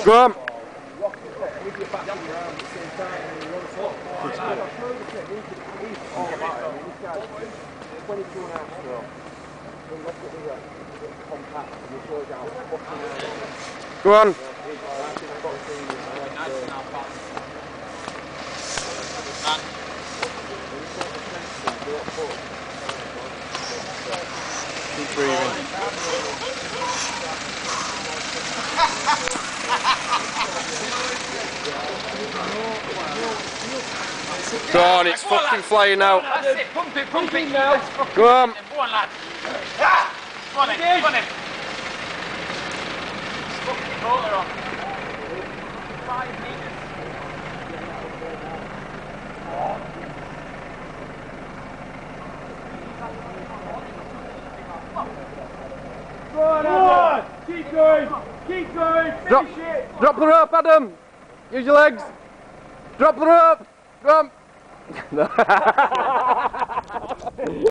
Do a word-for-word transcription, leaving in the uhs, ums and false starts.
Go on. Go on. Keep breathing. Go on, it's fucking flying now. That's it, pump it, pump it now. Go on. Go on, lad. Come on in, come on in. Fucking motor on. Five metres. Go on, Adam. Keep going. Keep going. Drop, Finish it. drop the rope, Adam. Use your legs. Drop the rope. Go on.